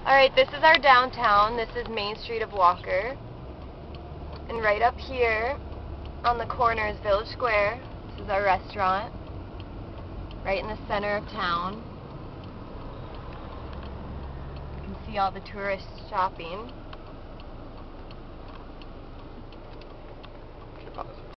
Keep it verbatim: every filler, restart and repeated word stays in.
Alright, this is our downtown. This is Main Street of Walker. And right up here on the corner is Village Square. This is our restaurant. Right in the center of town. You can see all the tourists shopping.